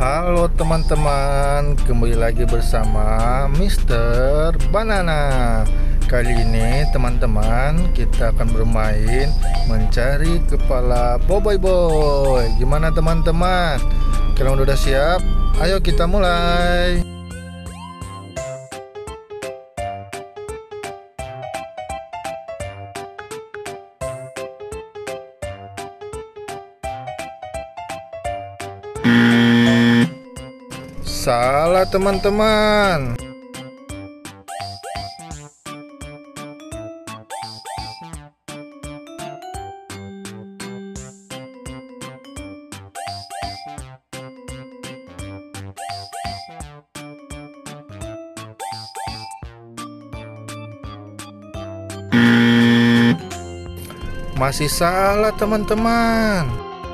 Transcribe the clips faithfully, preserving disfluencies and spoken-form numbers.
Halo teman-teman, kembali lagi bersama Mister Banana. Kali ini teman-teman kita akan bermain mencari kepala Boboiboy Boy. Gimana teman-teman? Kalian udah siap? Ayo kita mulai. Salah teman-teman. Masih salah teman-teman.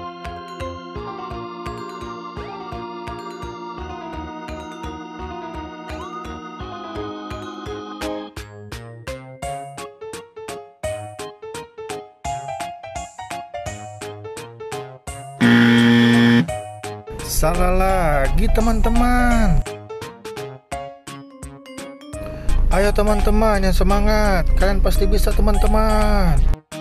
Salah lagi teman-teman. Ayo teman-teman yang semangat, kalian pasti bisa teman-teman.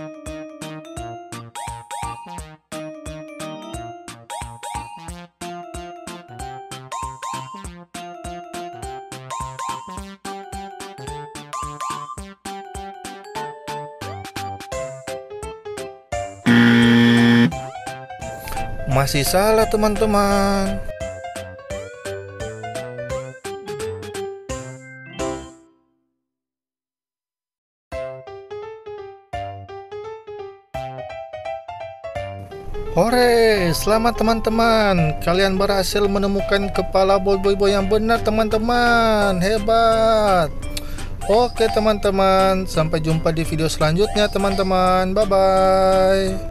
Masih salah teman-teman. Hore, selamat teman-teman. Kalian berhasil menemukan kepala Boboiboy Boy yang benar teman-teman. Hebat. Oke teman-teman, sampai jumpa di video selanjutnya teman-teman. Bye-bye.